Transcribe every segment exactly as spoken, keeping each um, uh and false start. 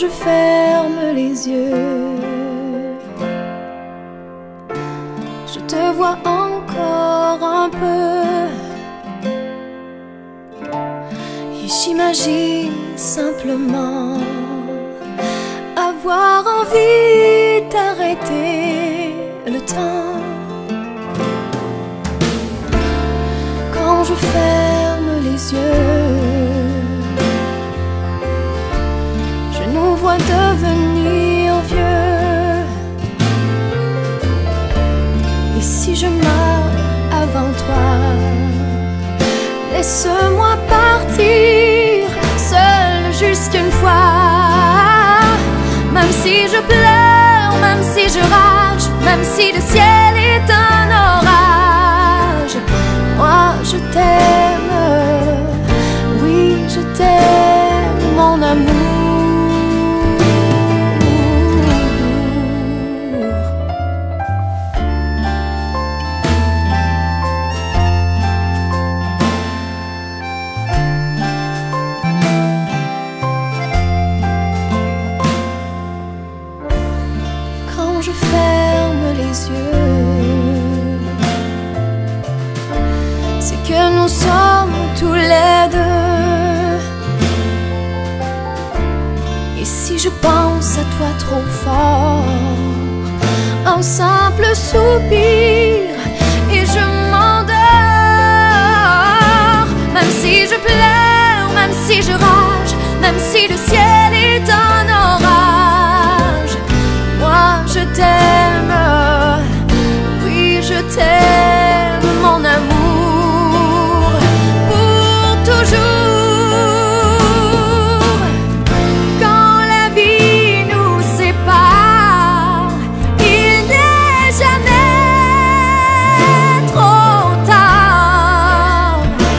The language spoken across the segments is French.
je ferme les yeux, je te vois encore un peu. Et j'imagine simplement avoir envie d'arrêter le temps. Quand je ferme les yeux, je nous vois devenir vieux. Et si je meurs avant toi, laisse-moi partir seul juste une fois. Même si je pleure, même si je rage, même si le ciel est un orage, moi je t'aime, oui je t'aime mon amour. Je ferme les yeux, c'est que nous sommes tous les deux. Et si je pense à toi trop fort, un simple soupir et je m'endors. Même si je pleure, même si je rage, même si le ciel est un orage, moi je t'aime, oui je t'aime mon amour, pour toujours. Quand la vie nous sépare, il n'est jamais trop tard.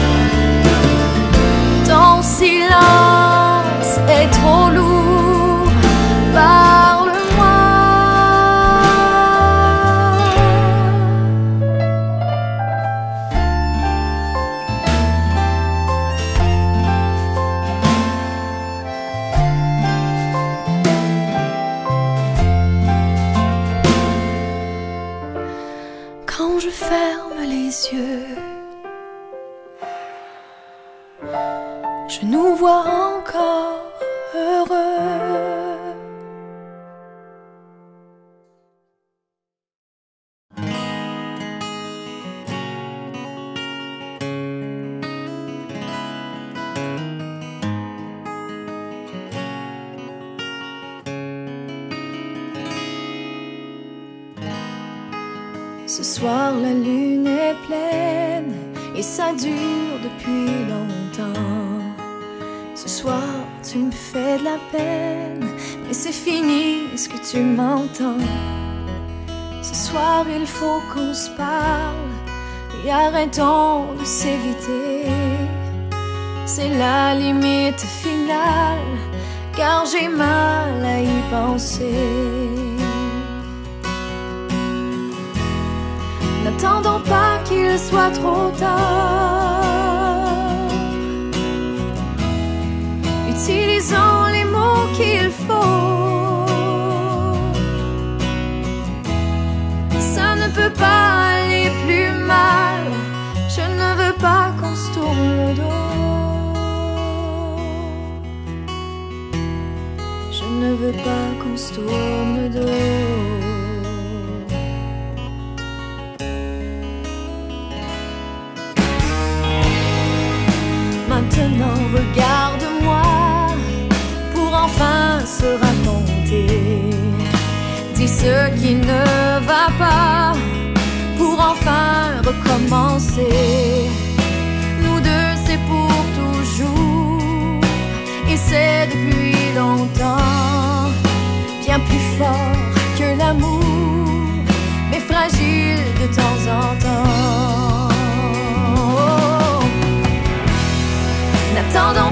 Ton silence est trop lourd, parle-moi. Quand je ferme les yeux, je nous vois encore heureux. Ce soir la lune est pleine et ça dure depuis longtemps. Ce soir tu me fais de la peine, mais c'est fini, est-ce que tu m'entends? Ce soir il faut qu'on se parle et arrêtons de s'éviter. C'est la limite finale, car j'ai mal à y penser. N'attendons pas qu'il soit trop tard. Utilisons les mots qu'il faut. Ça ne peut pas aller plus mal. Je ne veux pas qu'on se tourne le dos. Je ne veux pas qu'on se tourne le dos. Maintenant regarde-moi pour enfin se raconter. Dis ce qui ne va pas pour enfin recommencer. Nous deux c'est pour toujours et c'est depuis longtemps. Bien plus fort que l'amour, mais fragile de temps en temps. N'attendons